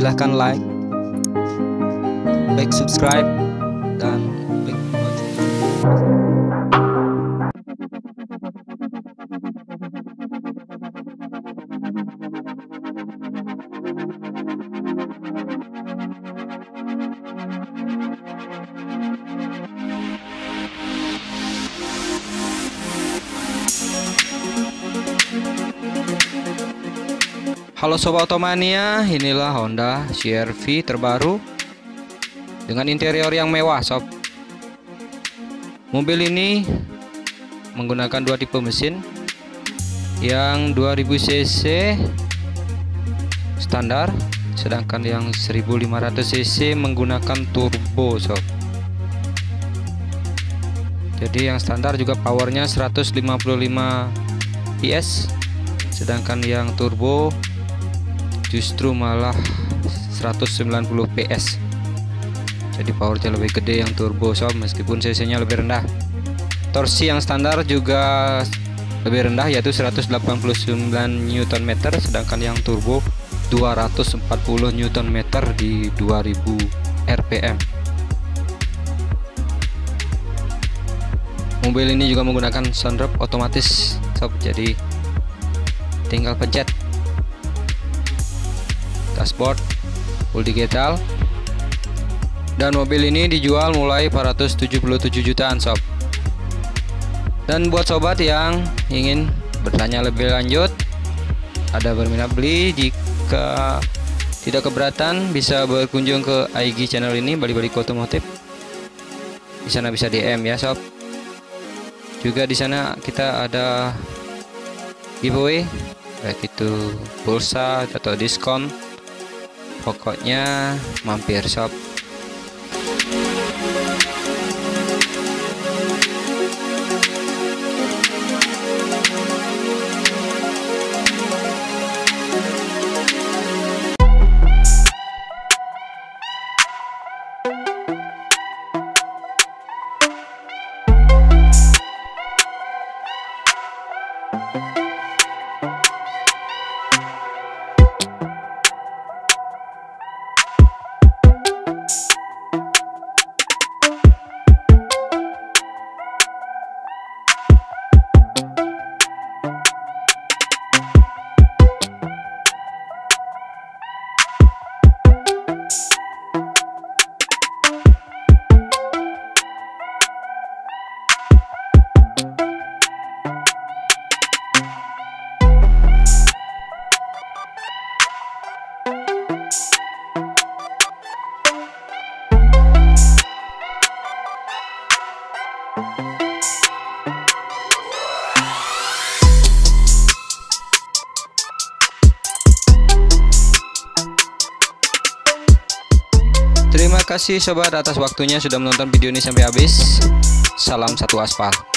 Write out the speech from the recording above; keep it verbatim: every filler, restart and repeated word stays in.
silahkan like, like, subscribe, dan klik lonceng. Halo Sobat Otomania, inilah Honda C R V terbaru dengan interior yang mewah sob. Mobil ini menggunakan dua tipe mesin, yang dua ribu cc standar, sedangkan yang seribu lima ratus cc menggunakan turbo sob. Jadi yang standar juga powernya seratus lima puluh lima P S, sedangkan yang turbo justru malah seratus sembilan puluh P S. Jadi powernya lebih gede yang turbo sob, meskipun cc nya lebih rendah. Torsi yang standar juga lebih rendah, yaitu seratus delapan puluh sembilan Newton meter, sedangkan yang turbo dua ratus empat puluh Newton meter di dua ribu R P M. Mobil ini juga menggunakan sunroof otomatis sob, jadi tinggal pencet. Dashboard full digital, dan mobil ini dijual mulai empat ratus tujuh puluh tujuh jutaan sob. Dan buat sobat yang ingin bertanya lebih lanjut, ada berminat beli, jika tidak keberatan bisa berkunjung ke I G channel ini, Bali Balik Otomotif. Di sana bisa D M ya sob. Juga di sana kita ada giveaway, baik itu pulsa atau diskon. Pokoknya mampir sob. Terima kasih sobat atas waktunya sudah menonton video ini sampai habis. Salam satu aspal.